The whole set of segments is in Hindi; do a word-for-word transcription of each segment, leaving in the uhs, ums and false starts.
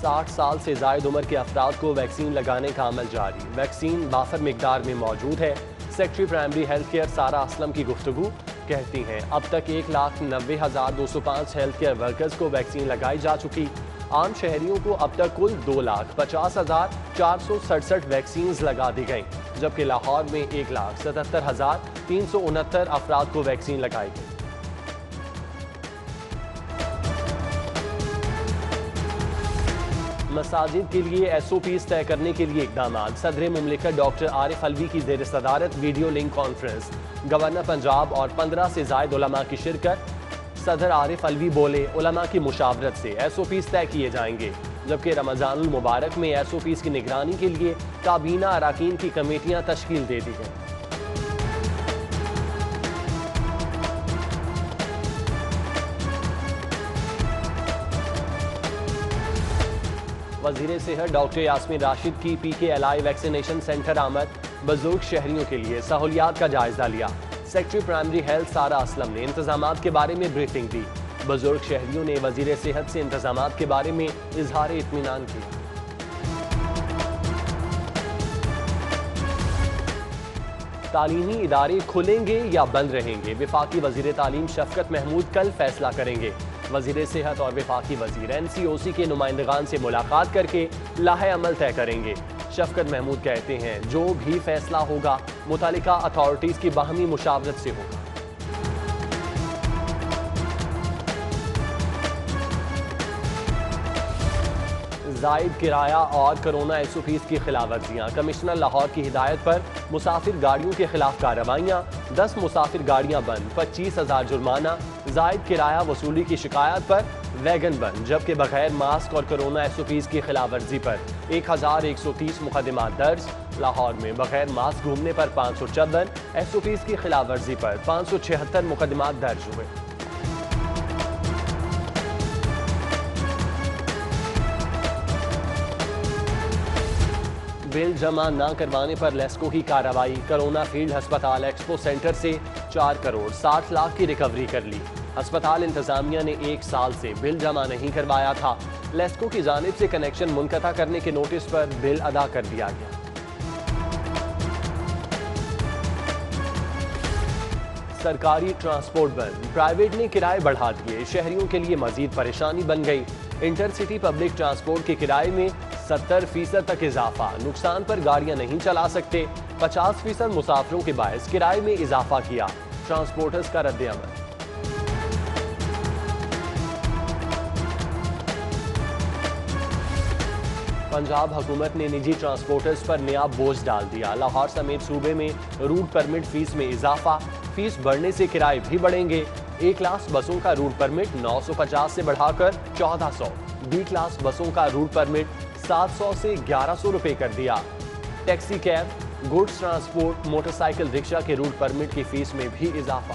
साठ साल से जायद उम्र के अफराद को वैक्सीन लगाने का अमल जारी। वैक्सीन बाफर मिकदार में मौजूद है। सेक्रेटरी प्राइमरी हेल्थ केयर सारा असलम की गुफ्तगू कहती हैं अब तक एक लाख नब्बे हजार दो सौ पाँच हेल्थ केयर वर्कर्स को वैक्सीन लगाई जा चुकी। आम शहरियों को अब तक कुल दो लाख पचास हजार चार सौ सड़सठ वैक्सीन लगा दी गई, जबकि लाहौर में एक लाख सतहत्तर हजार तीन सौ उनहत्तर अफराद को वैक्सीन लगाई गई। मसाजिद के लिए एस ओ पीज तय करने के लिए इकदाम। सदर मुमलिकत डॉक्टर आरिफ अलवी की जेर सदारत video link conference. Governor Punjab और पंद्रह से जायद उलमा की शिरकत। सदर आरिफ अलवी बोले उलमा की मुशावरत से एस ओ पीज तय किए जाएंगे, जबकि रमजानुल मुबारक में एस ओ पीज की निगरानी के लिए काबीना अराकीन की कमेटियां तश्कील दे दी गई। वज़ीर सेहत डॉक्टर यास्मीन राशिद की पी के एल आई वैक्सीनेशन सेंटर आमद। बुजुर्ग शहरियों के लिए सहूलियात का जायजा लिया। सेक्रेटरी प्राइमरी हेल्थ सारा असलम ने इंतजामात के बारे में ब्रीफिंग दी। बुजुर्ग शहरियों ने वज़ीर सेहत से इंतजामात के बारे में इजहार इत्मीनान किया। तालीमी इदारे खुलेंगे या बंद रहेंगे, विफाकी वज़ीर तालीम शफकत महमूद कल फैसला करेंगे। वज़ीर सेहत और विफाकी वज़ीर एन सी ओ सी के नुमाइंदगान से मुलाकात करके लाहे अमल तय करेंगे। शफकत महमूद कहते हैं जो भी फैसला होगा मुतालिका अथॉरिटीज़ की बाहमी मुशावरत से होगा। जायद किराया और कोरोना एस ओ पीज की खिलाफ वर्जियाँ। कमिश्नर लाहौर की हिदायत पर मुसाफिर गाड़ियों के खिलाफ कार्रवाइयाँ। दस मुसाफिर गाड़ियाँ बंद, पच्चीस हजार जुर्माना। जायद किराया वसूली की शिकायत पर वैगन बंद, जबकि बगैर मास्क और कोरोना एस ओ पीज की खिलाफ वर्जी पर एक हजार एक सौ तीस मुकदमा दर्ज। लाहौर में बगैर मास्क घूमने पर पाँच सौ चौवन, एस ओ पीज की खिलाफ वर्जी पर पाँच सौ छिहत्तर मुकदमा दर्ज हुए। बिल जमा न करवाने पर लेस्को की कार्रवाई। कोरोना फील्ड अस्पताल एक्सपो सेंटर से चार करोड़ साठ लाख की रिकवरी कर ली। अस्पताल इंतजामिया ने एक साल से बिल जमा नहीं करवाया था। लेस्को की जानिब से कनेक्शन मुनक़ता करने के नोटिस पर बिल अदा कर दिया गया। सरकारी ट्रांसपोर्ट बंद, प्राइवेट ने किराए बढ़ा दिए। शहरियों के लिए मजीद परेशानी बन गई। इंटरसिटी पब्लिक ट्रांसपोर्ट के किराए में सत्तर फीसद तक इजाफा। नुकसान पर गाड़ियां नहीं चला सकते। पचास फीसद मुसाफिरों के बायस किराए में इजाफा किया। ट्रांसपोर्टर्स का रद्द अमल। पंजाब हुकूमत ने निजी ट्रांसपोर्टर्स पर नया बोझ डाल दिया। लाहौर समेत सूबे में रूट परमिट फीस में इजाफा। फीस बढ़ने से किराए भी बढ़ेंगे। ए क्लास बसों का रूट परमिट नौ सौ पचास से बढ़ाकर चौदह सौ, बी क्लास बसों का रूट परमिट सात सौ से ग्यारह सौ रुपए कर दिया। Taxi cab, goods transport, motorcycle rickshaw के रूट परमिट की फीस में भी इजाफा।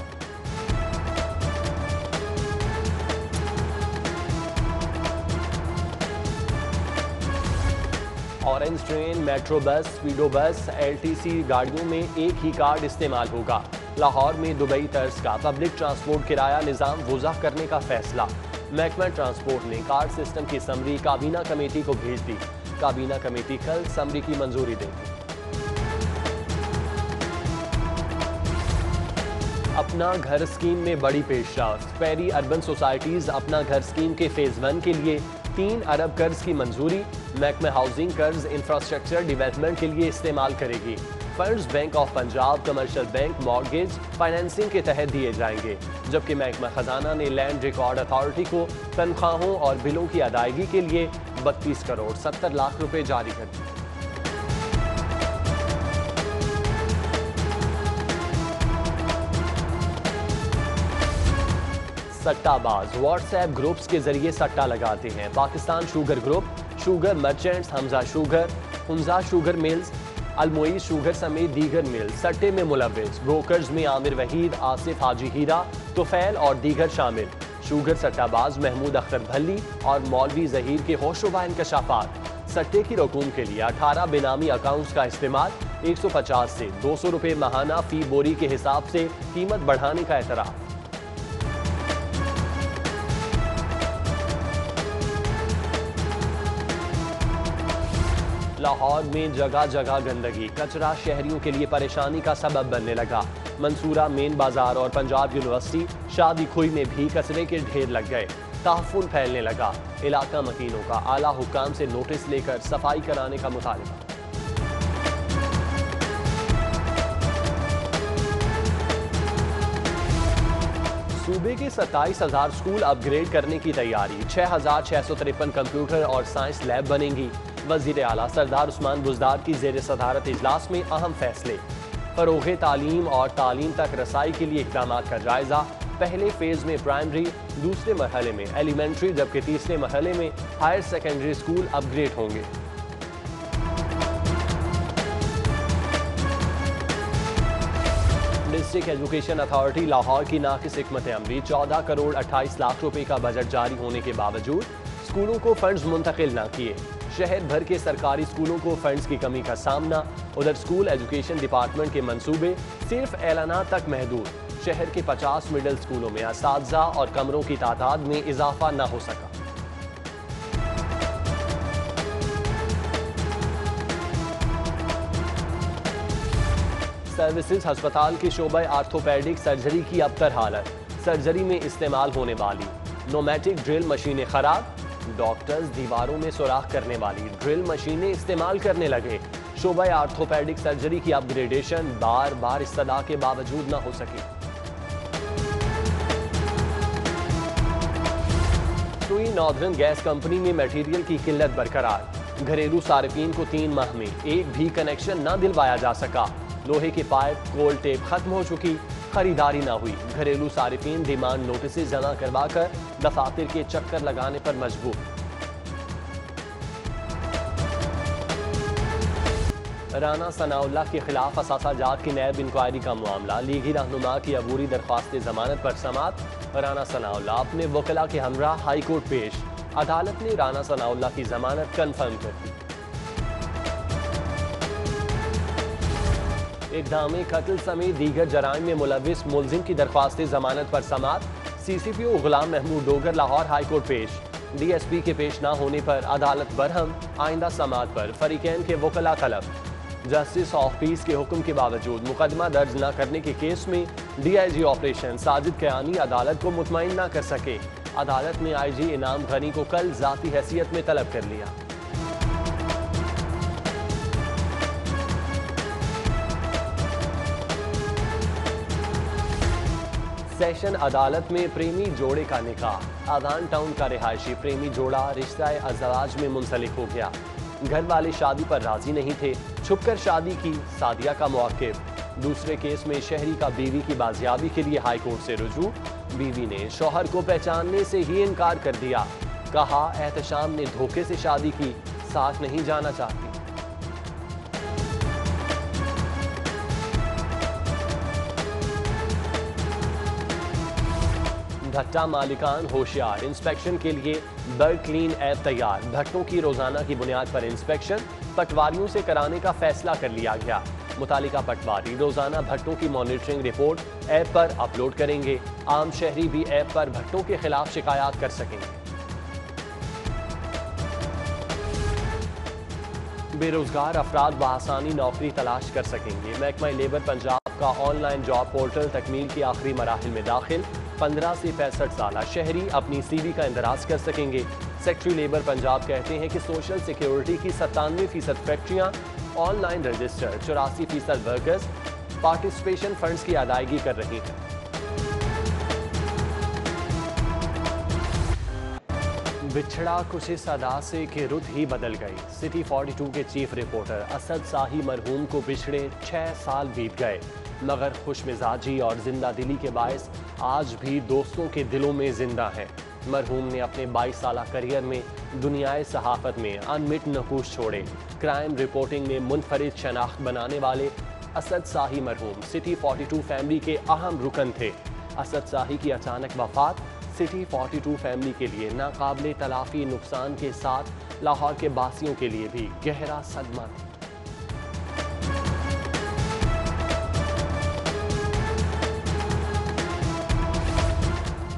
ऑरेंज ट्रेन, मेट्रो बस, स्पीडो बस, एल टी सी गाड़ियों में एक ही कार्ड इस्तेमाल होगा। लाहौर में दुबई तर्ज का पब्लिक ट्रांसपोर्ट किराया निज़ाम वज़ाह करने का फैसला। महकमा ट्रांसपोर्ट ने कार्ड सिस्टम की समरी काबीना कमेटी को भेज दी। काबीना कमेटी कल समरी की मंजूरी देगी। अपना घर स्कीम में बड़ी पेशरफ्त। पेरी अर्बन सोसाइटीज अपना घर स्कीम के फेज वन के लिए तीन अरब कर्ज की मंजूरी। महकमा हाउसिंग कर्ज इंफ्रास्ट्रक्चर डेवलपमेंट के लिए इस्तेमाल करेगी। Funds bank of Punjab, commercial bank, mortgage financing के तहत दिए जाएंगे, जबकि महकमा खजाना ने लैंड रिकॉर्ड अथॉरिटी को तनख्वाहों और बिलों की अदायगी के लिए बत्तीस करोड़ सत्तर लाख रुपए जारी कर दिए। सट्टाबाज व्हाट्सएप ग्रुप्स के जरिए सट्टा लगाते हैं। Pakistan sugar group, sugar merchants, Hamza sugar, Hunza sugar mills, Almoiz sugar समेत दीगर मिल्स सट्टे में मुलव्विस। ब्रोकर्स में आमिर वहीद, आसिफ हाजी हीरा, तुफैल और दीगर शामिल। शुगर सट्टाबाज महमूद अख्तर भल्ली और मौलवी जहीर के होशरुबा इंकशाफात। सट्टे की रकूम के लिए अठारह बेनामी अकाउंट्स का इस्तेमाल। एक सौ पचास से दो सौ रुपये माहाना फी बोरी के हिसाब से कीमत बढ़ाने का एतराफ़। लाहौर में जगह जगह गंदगी, कचरा शहरियों के लिए परेशानी का सबब बनने लगा। मंसूरा मेन बाजार और पंजाब यूनिवर्सिटी शादी खुई में भी कचरे के ढेर लग गए। ताफुन फैलने लगा। इलाका मकीनों का आला हुक्काम से नोटिस लेकर सफाई कराने का मुतालबा। सूबे के सत्ताईस हजार स्कूल अपग्रेड करने की तैयारी। छह हजार छह सौ तिरपन कंप्यूटर और साइंस लैब बनेंगी। वजीर आला सरदार उस्मान बुजदार की जेर सदारत इजलास में अहम फैसले। फरोग़ तालीम और तालीम तक रसाई के लिए इक़दाम का जायजा। पहले फेज में प्राइमरी, दूसरे मरहले में एलिमेंट्री जबकि तीसरे मरहले में हायर सेकेंडरी स्कूल अपग्रेड होंगे। डिस्ट्रिक्ट एजुकेशन अथॉरिटी लाहौर की नाकिस हिकमत अमली चौदह करोड़ अट्ठाईस लाख रुपए का बजट जारी होने के बावजूद स्कूलों को फंड्स मुंतकिल न किए। शहर भर के सरकारी स्कूलों को फंड्स की कमी का सामना। उधर स्कूल एजुकेशन डिपार्टमेंट के मंसूबे सिर्फ ऐलाना तक महदूद। शहर के पचास मिडिल स्कूलों में असातिज़ा और कमरों की तादाद में इजाफा न हो सका। सर्विसेज हस्पताल के शोबे आर्थोपेडिक सर्जरी की अबतर हालत। सर्जरी में इस्तेमाल होने वाली नोमैटिक ड्रिल मशीनें खराब। डॉक्टर्स दीवारों में सुराख करने वाली ड्रिल मशीनें इस्तेमाल करने लगे। शोबे आर्थोपेडिक सर्जरी की अपग्रेडेशन बार बार इस्तदा के बावजूद न हो सकी। सुई नॉर्दर्न गैस कंपनी में मटेरियल की किल्लत बरकरार। घरेलू सार्फिन को तीन माह में एक भी कनेक्शन न दिलवाया जा सका। लोहे के पाइप, कोल्ड टेप खत्म हो चुकी, खरीदारी न हुई। घरेलू सार्फिन डिमांड नोटिस जमा करवा कर दफातर के चक्कर लगाने पर मजबूर। राना सनाउल्लाह के खिलाफ असासाजात की नैब इंक्वायरी का मामला। लीगी रहनुमा की अबूरी दरख्वास्त जमानत पर समात। राना सनाउल्लाह अपने वकला के हमरा हाई कोर्ट पेश। अदालत ने राना सनाउल्लाह की जमानत कन्फर्म कर दी। इक़दाम कत्ल समेत दीगर जराइम में मुलविस मुलजिम की दरख्वास्त जमानत पर समात। C C P O Ghulam Mahmood Dogar Lahore high court पेश। डी एस पी के पेश न होने पर अदालत बरहम। आइंदा समात पर फरीकैन के वकला तलब। जस्टिस ऑफ पीस के हुक्म के बावजूद मुकदमा दर्ज न करने के केस में D I G operation Sajid Kayani अदालत को मुतमईन न कर सके। अदालत ने आई जी इनाम गनी को कल जाती हैसियत में तलब कर लिया। सेशन अदालत में प्रेमी जोड़े का निकाह। आदान टाउन का रिहायशी प्रेमी जोड़ा रिश्ता अज़वाज में मुंसलिक हो गया। घर वाले शादी पर राजी नहीं थे, छुपकर शादी की। सादिया का मौक़िफ़। दूसरे केस में शहरी का बीवी की बाजियाबी के लिए हाई कोर्ट से रुजू। बीवी ने शौहर को पहचानने से ही इनकार कर दिया। कहा एहतशाम ने धोखे से शादी की, साथ नहीं जाना चाहती। भट्टा मालिकान होशियार। इंस्पेक्शन के लिए बर्ड क्लीन ऐप तैयार। भट्टों की रोजाना की बुनियाद पर इंस्पेक्शन पटवारियों से कराने का फैसला कर लिया गया। मुतालिका पटवारी रोजाना भट्टों की मॉनिटरिंग रिपोर्ट ऐप पर अपलोड करेंगे। आम शहरी भी ऐप पर भट्टों के खिलाफ शिकायत कर सकेंगे। बेरोजगार अफराद बआसानी नौकरी तलाश कर सकेंगे। महकमा लेबर पंजाब का ऑनलाइन जॉब पोर्टल तकमील के आखिरी मराहिल में दाखिल। पंद्रह से पैंसठ साल शहरी अपनी सीवी का इंदराज कर सकेंगे। सेक्रेटरी लेबर पंजाब कहते हैं कि सोशल सिक्योरिटी की सत्तानवे फीसद फैक्ट्रियाँ ऑनलाइन रजिस्टर, चौरासी फीसद वर्कर्स पार्टिसिपेशन फंड्स की अदायगी कर रही हैं। बिछड़ा कुछ इस अदा से कि रुत ही बदल गई। सिटी बयालीस के चीफ रिपोर्टर असद शाही मरहूम को बिछड़े छः साल बीत गए, मगर खुश मिजाजी और जिंदा दिली के बायस आज भी दोस्तों के दिलों में जिंदा हैं। मरहूम ने अपने बाईस साल करियर में दुनियाए सहाफ़त में अनमिट नकूश छोड़े। क्राइम रिपोर्टिंग में मुनफरिद शनाख्त बनाने वाले असद शाही मरहूम सिटी बयालीस फैमिली के अहम रुकन थे। असद शाही की अचानक वफात सिटी बयालीस फैमिली के लिए नाकाबिले तलाफी नुकसान के साथ लाहौर के बासियों के लिए भी गहरा सदमा थी।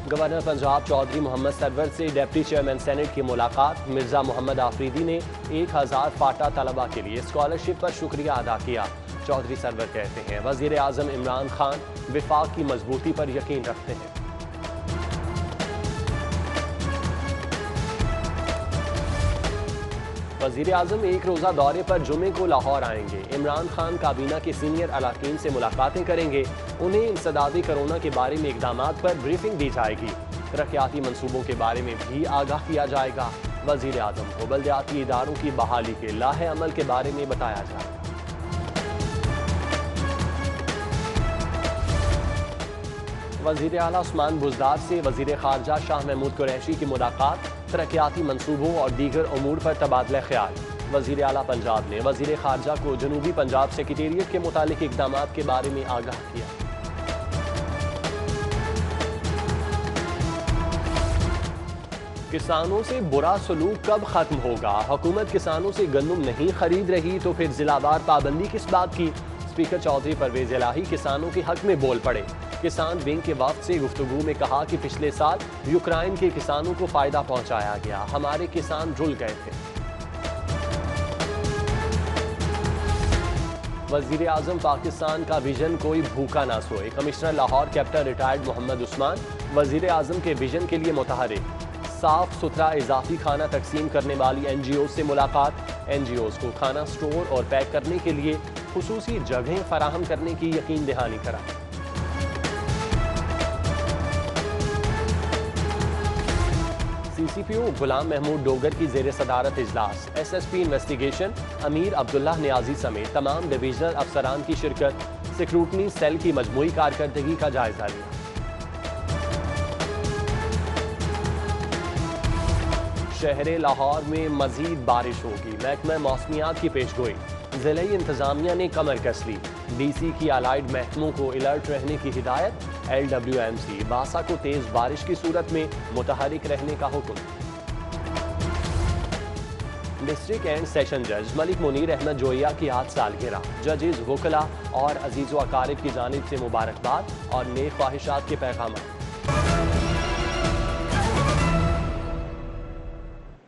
गवर्नर पंजाब चौधरी मोहम्मद सरवर से डिप्टी चेयरमैन सेनेट की मुलाकात। मिर्जा मोहम्मद आफरीदी ने एक हजार फाटा तलबा के लिए स्कॉलरशिप पर शुक्रिया अदा किया। चौधरी सरवर कहते हैं वजीर आजम इमरान खान विफाक की मजबूती पर यकीन रखते हैं। वजीर आजम एक रोजा दौरे पर जुमे को लाहौर आएंगे। इमरान खान काबीना के सीनियर अरकान से मुलाकातें करेंगे। उन्हें इंसदादी कोरोना के बारे में इकदाम पर ब्रीफिंग दी जाएगी। तरक्याती मनसूबों के बारे में भी आगाह किया जाएगा। वजीर आजम को बल्दियाती इदारों की बहाली के लाहे अमल के बारे में बताया जाएगा। वजीर आला उस्मान बुज़दार से वजीर खारजा शाह महमूद कुरैशी की मुलाकात। तरक्याती मनसूबों और दीगर अमूर पर तबादला ख्याल। वजीर आला पंजाब ने वजीर खारजा को जनूबी पंजाब सेक्रेटेरिएट के मुतालिक इकदाम के बारे में आगाह किया। किसानों से बुरा सलूक कब खत्म होगा? हुकूमत किसानों से गंदम नहीं खरीद रही तो फिर जिलावार पाबंदी किस बात की? स्पीकर चौधरी परवेज इलाही किसानों के हक में बोल पड़े। किसान विंग के वक्त से गुफ्तगू में कहा कि पिछले साल यूक्रेन के किसानों को फायदा पहुंचाया गया, हमारे किसान रुल गए थे। वजीर आजम पाकिस्तान का विजन कोई भूखा ना सोए। Commissioner Lahore captain retired Mohammad Usman वजीर आजम के विजन के लिए मुतहरिक। साफ सुथरा इजाफी खाना तकसीम करने वाली एन जी ओ से मुलाकात। एन जी ओज़ को खाना स्टोर और पैक करने के लिए खुसूसी जगहें फराहम करने की यकीन दहानी करा। C C P O Ghulam Mahmood Dogar की जेर सदारत इजलास। एस एस पी इन्वेस्टिगेशन अमीर अब्दुल्लाह नियाजी समेत तमाम डिवीजनल अफसरान की शिरकत। सिक्रूटनी सेल की मजमूई कारकर्दगी का जायजा लिया। शहर लाहौर में मजीद बारिश होगी। महकमा मौसमियात की पेशगोई। जिले इंतजामिया ने कमर कस ली। डी सी की अलाइड महकमों को अलर्ट रहने की हिदायत। एल डब्ल्यू एम सी बासा को तेज बारिश की सूरत में मुतहरिक रहने का हुक्म। डिस्ट्रिक्ट एंड सेशन जज मलिक मुनीर अहमद जोइया की आज सालगिरह। जजेस वकला और अजीज़ व अकारिब की जानिब से मुबारकबाद और नेक ख्वाहिशात के पैगाम।